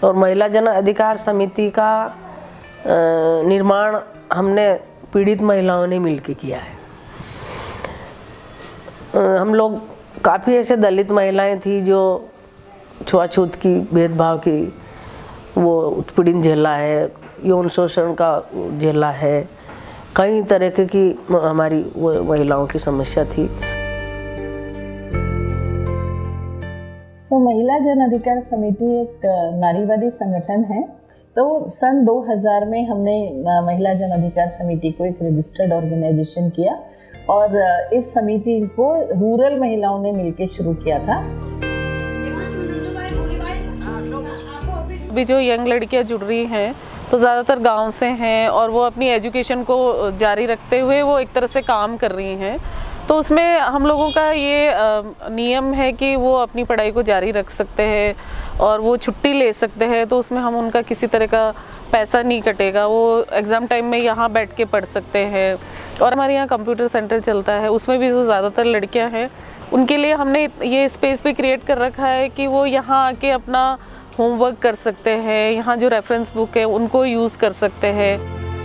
और महिला जन अधिकार समिति का निर्माण हमने पीड़ित महिलाओं ने मिलकर किया है। हम लोग काफ़ी ऐसे दलित महिलाएं थी जो छुआछूत की, भेदभाव की वो उत्पीड़न झेला है, यौन शोषण का झेला है, कई तरह की हमारी महिलाओं की समस्या थी। महिला जन अधिकार समिति एक नारीवादी संगठन है। तो सन 2000 में हमने महिला जन अधिकार समिति को एक रजिस्टर्ड ऑर्गेनाइजेशन किया और इस समिति को रूरल महिलाओं ने मिलकर शुरू किया था। अभी जो यंग लड़कियां जुड़ रही हैं तो ज़्यादातर गांव से हैं और वो अपनी एजुकेशन को जारी रखते हुए वो एक तरह से काम कर रही हैं। तो उसमें हम लोगों का ये नियम है कि वो अपनी पढ़ाई को जारी रख सकते हैं और वो छुट्टी ले सकते हैं। तो उसमें हम उनका किसी तरह का पैसा नहीं कटेगा, वो एग्ज़ाम टाइम में यहाँ बैठ के पढ़ सकते हैं। और हमारे यहाँ कंप्यूटर सेंटर चलता है, उसमें भी जो ज़्यादातर लड़कियाँ हैं उनके लिए हमने ये स्पेस भी क्रिएट कर रखा है कि वो यहाँ आके अपना होमवर्क कर सकते हैं, यहाँ जो रेफरेंस बुक है उनको यूज़ कर सकते हैं।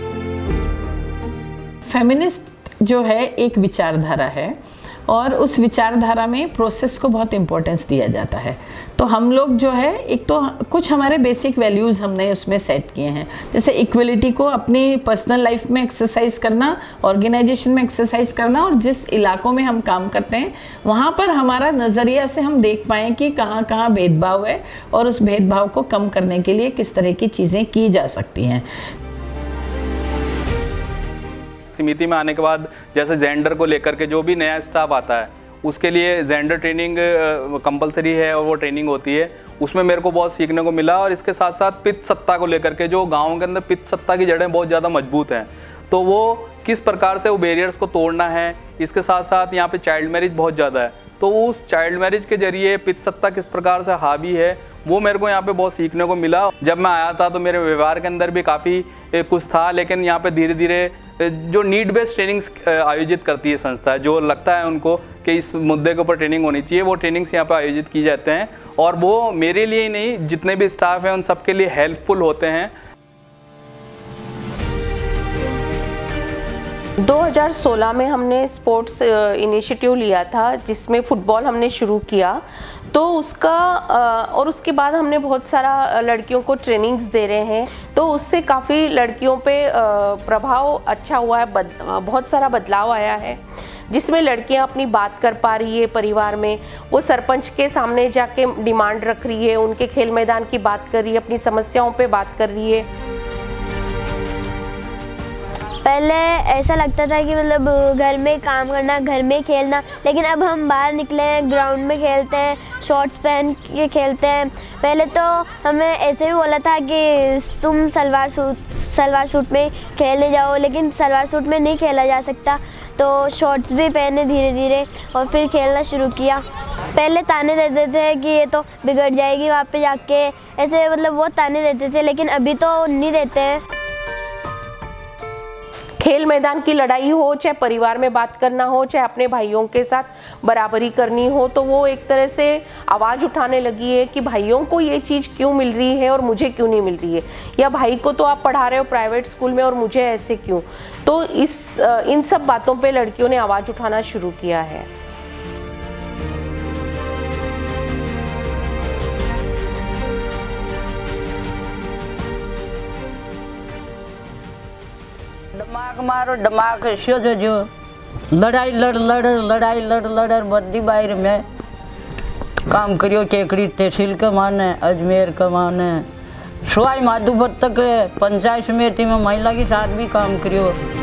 फेमिनिस्ट जो है एक विचारधारा है और उस विचारधारा में प्रोसेस को बहुत इम्पोर्टेंस दिया जाता है। तो हम लोग जो है एक तो कुछ हमारे बेसिक वैल्यूज़ हमने उसमें सेट किए हैं, जैसे इक्वलिटी को अपनी पर्सनल लाइफ में एक्सरसाइज करना, ऑर्गेनाइजेशन में एक्सरसाइज करना, और जिस इलाकों में हम काम करते हैं वहाँ पर हमारा नज़रिया से हम देख पाएँ कि कहाँ कहाँ भेदभाव है और उस भेदभाव को कम करने के लिए किस तरह की चीज़ें की जा सकती हैं। समिति में आने के बाद जैसे जेंडर को लेकर के जो भी नया स्टाफ आता है उसके लिए जेंडर ट्रेनिंग कंपलसरी है और वो ट्रेनिंग होती है, उसमें मेरे को बहुत सीखने को मिला। और इसके साथ साथ पितृ सत्ता को लेकर के, जो गाँव के अंदर पितृ सत्ता की जड़ें बहुत ज़्यादा मजबूत हैं, तो वो किस प्रकार से वो बैरियर्स को तोड़ना है। इसके साथ साथ यहाँ पे चाइल्ड मैरिज बहुत ज़्यादा है, तो उस चाइल्ड मैरिज के जरिए पितृ सत्ता किस प्रकार से हावी है वो मेरे को यहाँ पे बहुत सीखने को मिला। जब मैं आया था तो मेरे व्यवहार के अंदर भी काफ़ी कुछ था, लेकिन यहाँ पे धीरे धीरे जो नीड बेस्ड ट्रेनिंग्स आयोजित करती है संस्था, जो लगता है उनको कि इस मुद्दे के ऊपर ट्रेनिंग होनी चाहिए, वो ट्रेनिंग्स यहाँ पे आयोजित की जाते हैं और वो मेरे लिए ही नहीं, जितने भी स्टाफ हैं उन सबके लिए हेल्पफुल होते हैं। 2016 में हमने स्पोर्ट्स इनिशिएटिव लिया था जिसमें फ़ुटबॉल हमने शुरू किया। तो उसका और उसके बाद हमने बहुत सारा लड़कियों को ट्रेनिंग्स दे रहे हैं, तो उससे काफ़ी लड़कियों पे प्रभाव अच्छा हुआ है, बहुत सारा बदलाव आया है, जिसमें लड़कियां अपनी बात कर पा रही है परिवार में, वो सरपंच के सामने जाके डिमांड रख रही है, उनके खेल मैदान की बात कर रही है, अपनी समस्याओं पे बात कर रही है। पहले ऐसा लगता था कि मतलब घर में काम करना, घर में खेलना, लेकिन अब हम बाहर निकले हैं, ग्राउंड में खेलते हैं, शॉर्ट्स पहन के खेलते हैं। पहले तो हमें ऐसे भी बोला था कि तुम सलवार सूट में खेलने जाओ, लेकिन सलवार सूट में नहीं खेला जा सकता, तो शॉर्ट्स भी पहने धीरे धीरे और फिर खेलना शुरू किया। पहले ताने देते थे कि ये तो बिगड़ जाएगी वहाँ पे जाके, ऐसे मतलब वो ताने देते थे, लेकिन अभी तो नहीं देते हैं। खेल मैदान की लड़ाई हो, चाहे परिवार में बात करना हो, चाहे अपने भाइयों के साथ बराबरी करनी हो, तो वो एक तरह से आवाज़ उठाने लगी है कि भाइयों को ये चीज़ क्यों मिल रही है और मुझे क्यों नहीं मिल रही है, या भाई को तो आप पढ़ा रहे हो प्राइवेट स्कूल में और मुझे ऐसे क्यों। तो इन सब बातों पे लड़कियों ने आवाज़ उठाना शुरू किया है। दिमाग मारो, दिमाग शो जो लड़ाई लड़ बर्दी बाहर में काम करियो, केकड़ी तहसील का माने, अजमेर का माने, सवाई माधोपुर तक पंचायत समिति में महिला के साथ भी काम करियो।